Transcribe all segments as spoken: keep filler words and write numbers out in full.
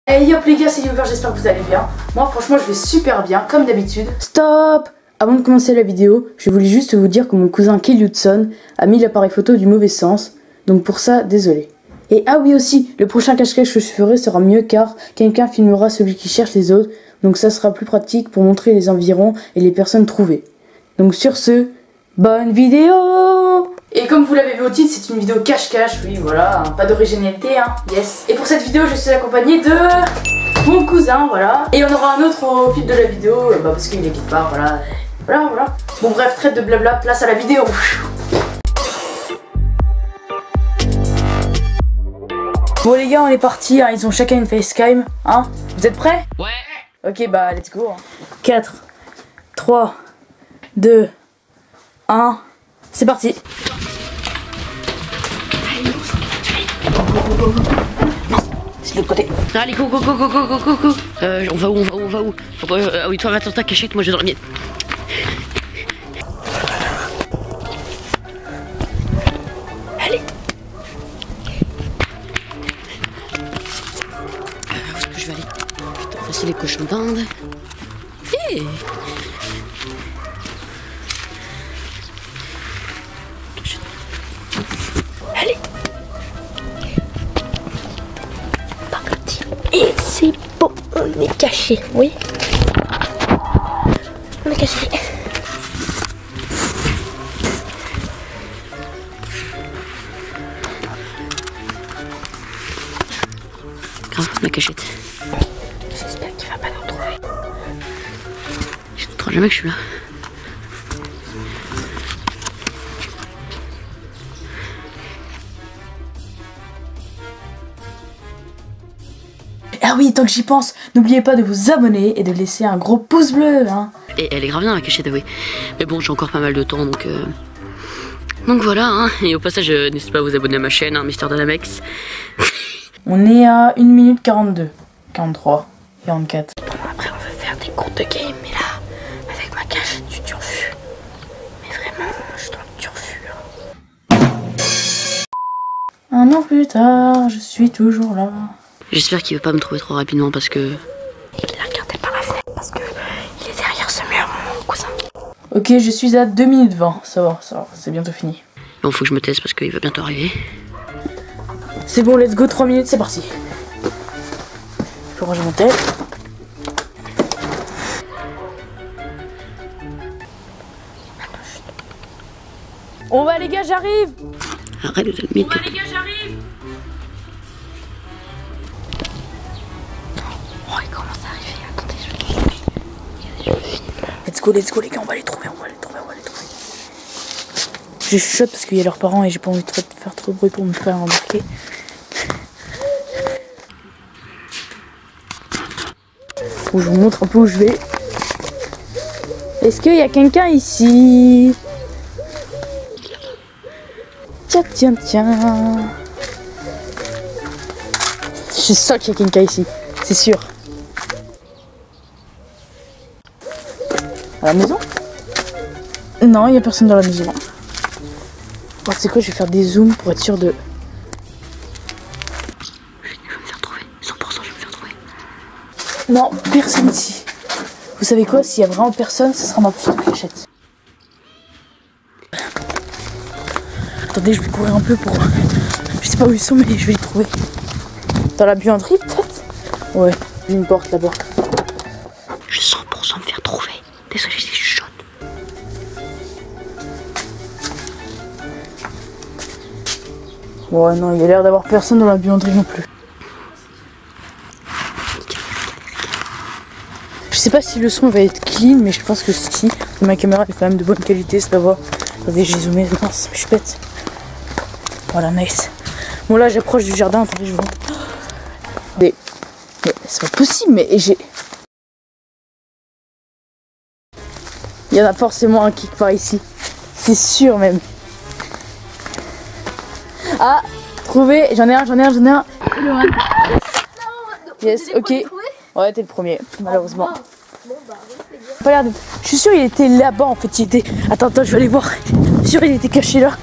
Hey hop les gars, c'est Yover, j'espère que vous allez bien. Moi franchement je vais super bien, comme d'habitude. Stop! Avant de commencer la vidéo, je voulais juste vous dire que mon cousin Kelly Hudson a mis l'appareil photo du mauvais sens. Donc pour ça, désolé. Et ah oui aussi, le prochain cache-cache que je ferai sera mieux car quelqu'un filmera celui qui cherche les autres. Donc ça sera plus pratique pour montrer les environs et les personnes trouvées. Donc sur ce, bonne vidéo! Et comme vous l'avez vu au titre, c'est une vidéo cache-cache, oui voilà, hein, pas d'originalité, hein, yes. Et pour cette vidéo, je suis accompagnée de mon cousin, voilà. Et on aura un autre au fil de la vidéo, bah, parce qu'il est quelque part, voilà. Voilà, voilà. Bon bref, trêve de blabla, place à la vidéo. Bon les gars, on est parti, hein, ils ont chacun une facecam, hein. Vous êtes prêts? Ouais. Ok, bah let's go. Hein. quatre, trois, deux, un, c'est parti. Non, c'est de l'autre côté. Allez, go, go, go, go, go, go, go, go. Euh, on va où, on va où, on va où? Faut pas, euh, ah oui, toi, va dans ta cachette, moi je vais dans la mienne. Allez. Euh, où est-ce que je vais aller? Putain, voici les cochons d'Inde. Hey. Allez. Et c'est bon, on est caché, oui. On est caché. Grave, la cachette. J'espère qu'il va pas nous retrouver. Je ne trouve jamais que je suis là. Ah oui, tant que j'y pense, n'oubliez pas de vous abonner et de laisser un gros pouce bleu, hein. Et elle est grave bien la cachette, oui. Mais bon, j'ai encore pas mal de temps, donc... Euh... Donc voilà, hein. Et au passage, euh, n'hésitez pas à vous abonner à ma chaîne, hein, Mister Dynamax. On est à une minute quarante-deux, quarante-trois, quarante-quatre. Bon, après, on veut faire des courtes games, mais là, avec ma cachette du turfu. Mais vraiment, je suis dans le turfu. Hein. Un an plus tard, je suis toujours là. J'espère qu'il va pas me trouver trop rapidement parce que... Il a regardé par la fenêtre parce que il est derrière ce mur, mon cousin. Ok, je suis à deux minutes vingt, ça va, ça va, c'est bientôt fini. Bon, faut que je me taise parce qu'il va bientôt arriver. C'est bon, let's go, trois minutes, c'est parti. Je range mon tel. On va les gars, j'arrive. Arrête de te le mettre. On va les gars, j'arrive. Oh, il commence à arriver. Attendez, je vais filme. Let's go, let's go les gars, on va les trouver, on va les trouver, on va les trouver. Je chuchote parce qu'il y a leurs parents et j'ai pas envie de faire trop de bruit pour me faire remarquer. Faut que je vous montre un peu où je vais. Est-ce qu'il y a quelqu'un ici? Tiens, tiens, tiens. Je suis sûr qu'il y a quelqu'un ici, c'est sûr. À la maison? Non, il n'y a personne dans la maison. Alors, c'est quoi, je vais faire des zooms pour être sûr de... Je vais me faire trouver. cent pour cent, je vais me faire trouver. Non, personne ici. Vous savez quoi, s'il y a vraiment personne, ce sera ma petite cachette. Attendez, je vais courir un peu pour... Je sais pas où ils sont, mais je vais les trouver. Dans la buanderie, peut-être? Ouais, j'ai une porte là-bas. Je vais cent pour cent me faire trouver. Désolé, c'est chaud. Ouais, non, il y a l'air d'avoir personne dans la buanderie non plus. Je sais pas si le son va être clean, mais je pense que si. Ma caméra est quand même de bonne qualité, ça va. Attendez, j'ai zoomé, mince, je pète. Voilà, nice. Bon, là, j'approche du jardin, attendez, je vois. Mais, mais c'est pas possible, mais j'ai... Il y en a forcément un qui part ici. C'est sûr même. Ah, trouvé, j'en ai un, j'en ai un, j'en ai un. Yes, ok. Ouais, t'es le premier, malheureusement. Regarde, je suis sûr il était là-bas en fait, il était... Attends, attends, je vais aller voir. Je suis sûr il était caché là.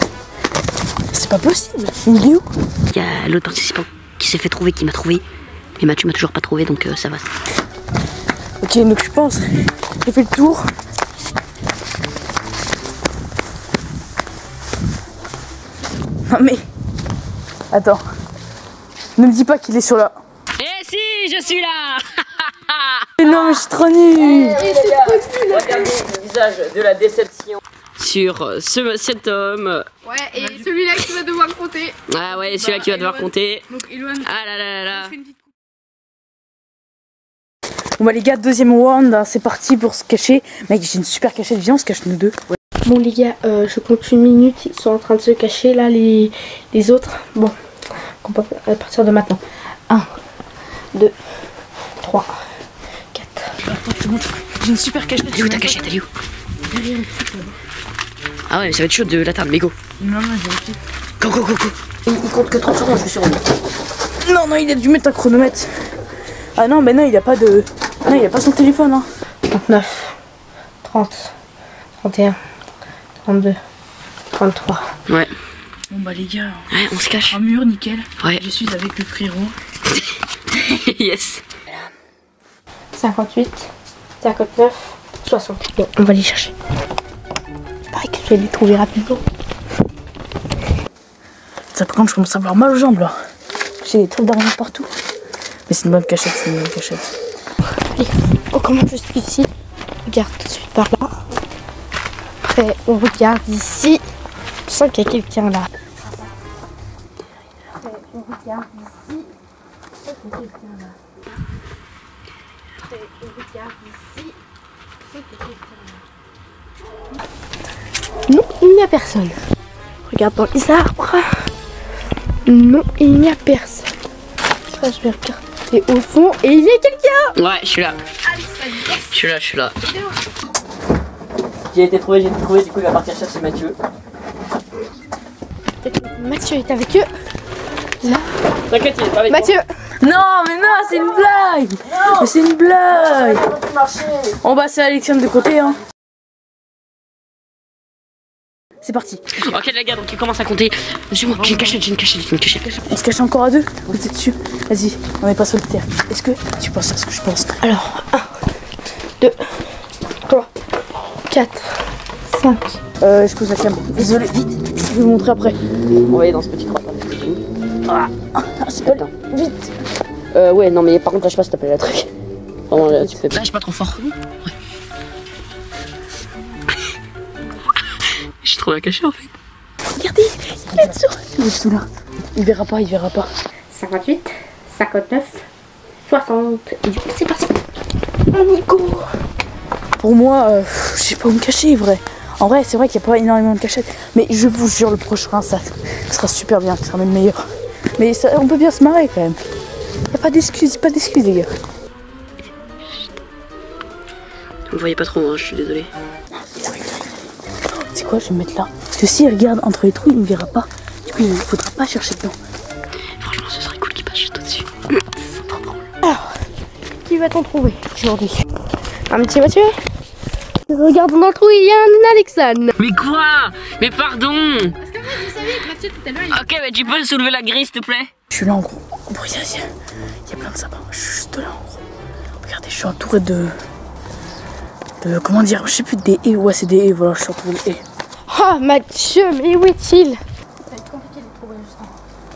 C'est pas possible, il est où? Il y a l'autre participant qui s'est fait trouver, qui m'a trouvé. Et Mathieu m'a toujours pas trouvé, donc euh, ça va. Ok, donc je pense, j'ai fait le tour. Non mais, attends, ne me dis pas qu'il est sur la... Eh si, je suis là. Non mais je suis trop nulle. Regardez le visage de la déception sur ce, cet homme. Ouais, et celui-là qui va devoir compter. Ah ouais, celui-là qui va devoir compter. Donc, Eloane, Ah là là là là. Bon bah les gars, deuxième round, hein, c'est parti pour se cacher. Mec, j'ai une super cachette, viens on se cache nous deux. Ouais. Bon les gars, euh, je compte une minute, ils sont en train de se cacher là les, les autres. Bon, on peut à partir de maintenant. un, deux, trois, quatre. Attends, je te montre, j'ai une super cachette. Elle est où ta cachette? Elle est où? Ah ouais, mais ça va être chaud de l'atteindre, mais go. Non, non, j'ai réussi. Go, go, go, go. Il, il compte que trente secondes, je suis sûr. Non, non, il a dû mettre un chronomètre. Ah non, mais non, il a pas de... Non, il a pas son téléphone, hein. trente-neuf, trente, trente et un, trente-deux, trente-trois. Ouais. Bon bah les gars, Ouais, on se cache. un mur, nickel. Ouais. Je suis avec le frérot. Yes. cinquante-huit, cinquante-neuf, soixante. Bon, on va les chercher. Pareil que je vais les trouver rapidement. Ça par contre, je commence à avoir mal aux jambes là. J'ai des trucs d'argent partout. Mais c'est une bonne cachette, c'est une bonne cachette. Allez, on commence juste ici. On regarde tout de suite par là. Après, on regarde ici. Je sens qu'il y a quelqu'un là. Après, on regarde ici. Je sens qu'il y a quelqu'un là. Après, on regarde ici. Je sens qu'il y a quelqu'un là. Non, il n'y a personne. Regarde dans les arbres. Non, il n'y a personne. Après, je vais regarder au fond et il y a quelqu'un. Ouais, je suis là. Je suis là, je suis là. J'ai été trouvé, j'ai été trouvé, du coup il va partir chercher Mathieu. Mathieu est avec eux. Là. T'inquiète, il est pas avec Mathieu. Non, mais non, c'est une blague. Mais c'est une blague. On va c'est Alexandre de côté, hein. C'est parti. Ok les gars, donc il commence à compter. Suis-moi, j'ai une cachette, j'ai une cachette, j'ai une cachette. On se cache encore à deux. Vous êtes dessus. Vas-y, on n'est pas solitaire. Est-ce que tu penses à ce que je pense? Alors, un, deux, trois, quatre, cinq. Euh, je pose la cam. Désolé, vite. Je vais vous montrer après. On va aller dans ce petit trou. Ah, ah c'est pas là. Vite. Euh ouais, non mais par contre lâche pas s'il te plaît la truc. Vraiment là, tu fais pas. Lâche pas trop fort. Ouais. J'ai trop la cacher en fait. Regardez, il est dessous. Il est dessous là. Il verra pas, il verra pas. cinquante-huit, cinquante-neuf, soixante. Et du coup, c'est parti. On y court. Pour moi, euh, je sais pas où me cacher, vrai. En vrai, c'est vrai qu'il n'y a pas énormément de cachettes. Mais je vous jure, le prochain, ça, ça sera super bien, ça sera même meilleur. Mais ça, on peut bien se marrer quand même. Il n'y a pas d'excuses, pas d'excuses, les gars. Vous me voyez pas trop, hein, je suis désolée. C'est quoi, je vais me mettre là. Parce que s'il regarde entre les trous, il ne me verra pas. Du coup, il ne faudra pas chercher dedans. Franchement, ce serait cool qu'il passe juste au-dessus. C'est trop drôle. Alors, qui va-t-on trouver aujourd'hui? Un petit Mathieu? Regarde dans le trou, il y a un Alexandre. Mais quoi? Mais pardon. Parce que vous savez que Mathieu tout à l'heure il... Ok, mais tu peux soulever la grille s'il te plaît? Je suis là en gros. En gros, il y, a, il y a plein de sapins. Je suis juste là en gros. Regardez, je suis entouré de... de comment dire? Je sais plus, des haies. Ouais, c'est des haies. Voilà, je suis entouré de haies. Oh Mathieu, mais où est-il? Ça va être compliqué de le trouver justement.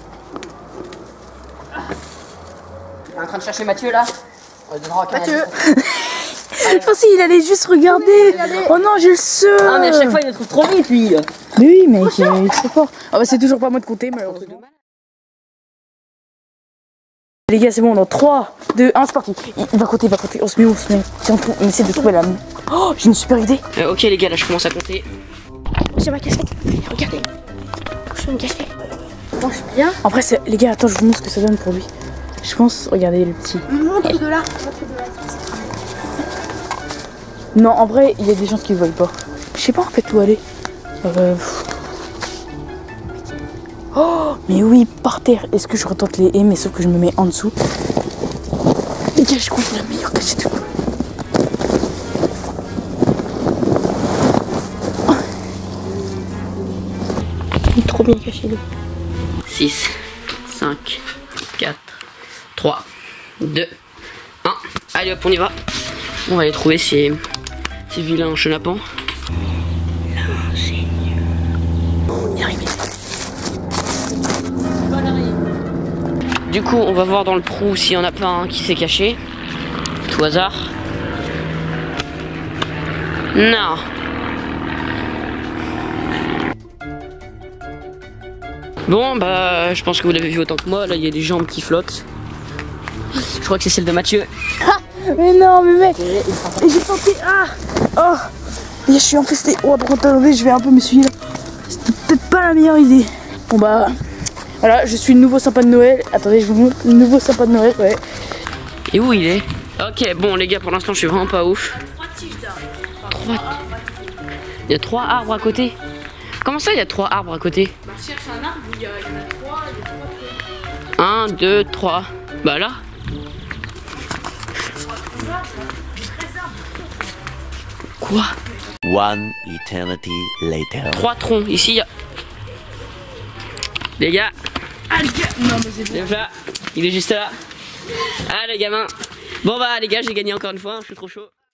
On est en train de chercher Mathieu là. On donnera un Mathieu. Je pensais qu'il allait juste regarder. Oh non, j'ai le seum. Ah mais à chaque fois il le trouve trop vite lui. Mais oui, mec, il est trop fort. Ah bah c'est toujours pas moi de compter, malheureusement. Les gars, c'est bon, dans trois, deux, un, c'est parti. Il va compter, il va compter. On se met où, on se met. Tiens, on essaie de trouver la... Oh, j'ai une super idée. Euh, ok les gars, là je commence à compter. J'ai ma cachette. Regardez. Je vais me cacher. Moi, je suis bien. Après, c'est... les gars, attends, je vous montre ce que ça donne pour lui. Je pense, regardez le petit. Montre de là. Montre de là. Non, en vrai, il y a des gens qui ne voient pas. Je sais pas en fait où aller. Euh... Oh, mais oui, par terre. Est-ce que je retente les haies, mais sauf que je me mets en dessous. Les gars, je trouve la meilleure cachette du coup. Il est trop bien caché, lui. six, cinq, quatre, trois, deux, un. Allez hop, on y va. On va aller trouver ces, ces vilains chenapans. On y arrive. Du coup, on va voir dans le trou s'il y en a pas un qui s'est caché. Tout hasard. Non. Bon, bah, je pense que vous l'avez vu autant que moi. Là, il y a des jambes qui flottent. Je crois que c'est celle de Mathieu. Ah, mais non, mais mec, j'ai tenté. Ah, oh, et je suis infesté. Oh, par contre, attendez, je vais un peu m'essuyer là. C'était peut-être pas la meilleure idée. Bon, bah, voilà, je suis le nouveau sapin de Noël. Attendez, je vous montre le nouveau sapin de Noël, ouais. Et où il est? Ok, bon, les gars, pour l'instant, je suis vraiment pas ouf. Trois. Il y a trois arbres à côté. Comment ça, il y a trois arbres à côté? Bah, cherche un arbre où il y, a, il y en a trois, il y a trois Un, deux, trois. Bah là. Quoi? One eternity later. Trois troncs. Ici, il y a. Les gars. Ah, les gars, non, mais c'est bon. Là. Il est juste là. Ah, les gamins. Bon, bah, les gars, j'ai gagné encore une fois. Je suis trop chaud.